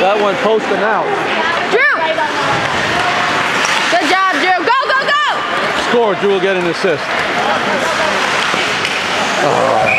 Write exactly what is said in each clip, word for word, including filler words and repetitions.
that one posting out. Drew! Good job, Drew. Go, go, go! Score, Drew will get an assist. Oh.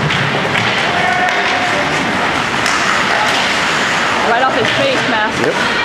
Right off his face mask. Yep.